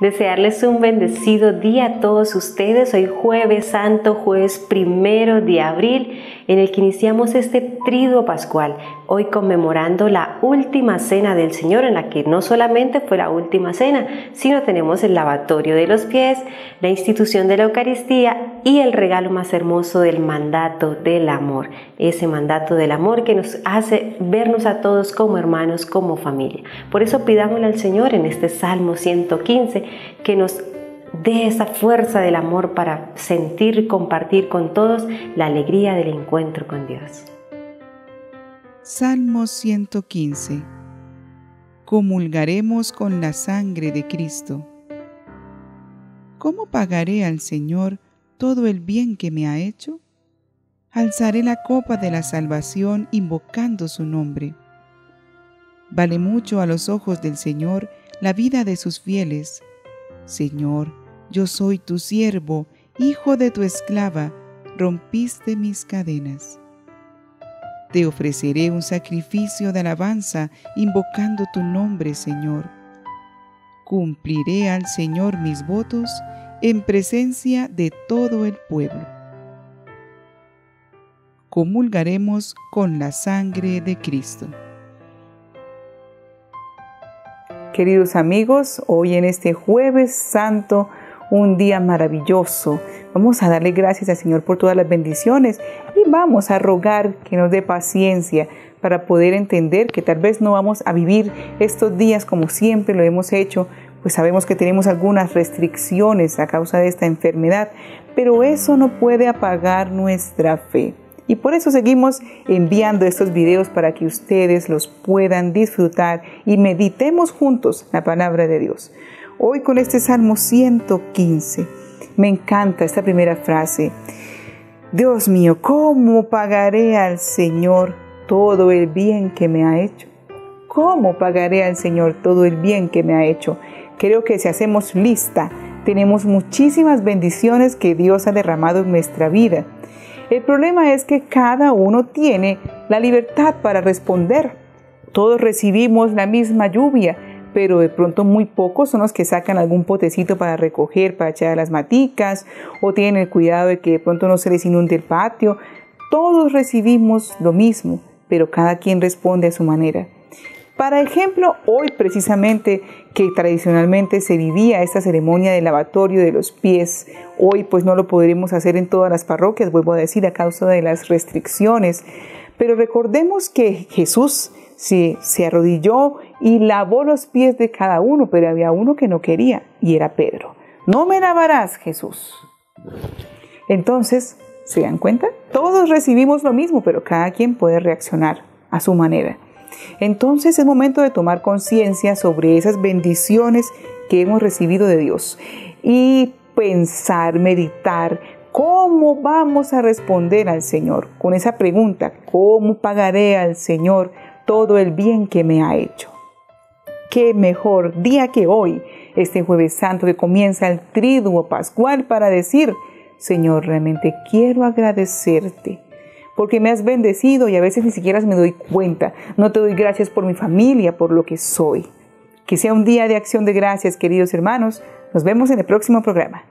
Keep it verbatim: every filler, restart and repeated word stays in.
Desearles un bendecido día a todos ustedes. Hoy jueves santo, jueves primero de abril, en el que iniciamos este triduo pascual, hoy conmemorando la última cena del Señor, en la que no solamente fue la última cena, sino tenemos el lavatorio de los pies, la institución de la Eucaristía y el regalo más hermoso del mandato del amor, ese mandato del amor que nos hace vernos a todos como hermanos, como familia. Por eso pidámosle al Señor en este Salmo ciento quince que nos dé esa fuerza del amor para sentir y compartir con todos la alegría del encuentro con Dios. Salmo ciento quince. Comulgaremos con la sangre de Cristo. ¿Cómo pagaré al Señor todo el bien que me ha hecho? Alzaré la copa de la salvación invocando su nombre. Vale mucho a los ojos del Señor la vida de sus fieles. Señor, yo soy tu siervo, hijo de tu esclava, rompiste mis cadenas. Te ofreceré un sacrificio de alabanza, invocando tu nombre, Señor. Cumpliré al Señor mis votos en presencia de todo el pueblo. Comulgaremos con la sangre de Cristo. Queridos amigos, hoy en este jueves santo, un día maravilloso, vamos a darle gracias al Señor por todas las bendiciones y vamos a rogar que nos dé paciencia para poder entender que tal vez no vamos a vivir estos días como siempre lo hemos hecho, pues sabemos que tenemos algunas restricciones a causa de esta enfermedad, pero eso no puede apagar nuestra fe. Y por eso seguimos enviando estos videos para que ustedes los puedan disfrutar y meditemos juntos la palabra de Dios. Hoy con este Salmo ciento quince, me encanta esta primera frase. Dios mío, ¿cómo pagaré al Señor todo el bien que me ha hecho? ¿Cómo pagaré al Señor todo el bien que me ha hecho? Creo que si hacemos lista, tenemos muchísimas bendiciones que Dios ha derramado en nuestra vida. El problema es que cada uno tiene la libertad para responder. Todos recibimos la misma lluvia, pero de pronto muy pocos son los que sacan algún potecito para recoger, para echar a las maticas, o tienen el cuidado de que de pronto no se les inunde el patio. Todos recibimos lo mismo, pero cada quien responde a su manera. Para ejemplo, hoy precisamente que tradicionalmente se vivía esta ceremonia del lavatorio de los pies, hoy pues no lo podremos hacer en todas las parroquias, vuelvo a decir, a causa de las restricciones. Pero recordemos que Jesús se, se arrodilló y lavó los pies de cada uno, pero había uno que no quería y era Pedro. ¿No me lavarás, Jesús? Entonces, ¿se dan cuenta? Todos recibimos lo mismo, pero cada quien puede reaccionar a su manera. Entonces es momento de tomar conciencia sobre esas bendiciones que hemos recibido de Dios y pensar, meditar, ¿cómo vamos a responder al Señor? Con esa pregunta, ¿cómo pagaré al Señor todo el bien que me ha hecho? ¿Qué mejor día que hoy, este jueves santo que comienza el triduo pascual, para decir, Señor, realmente quiero agradecerte porque me has bendecido y a veces ni siquiera me doy cuenta. No te doy gracias por mi familia, por lo que soy. Que sea un día de acción de gracias, queridos hermanos. Nos vemos en el próximo programa.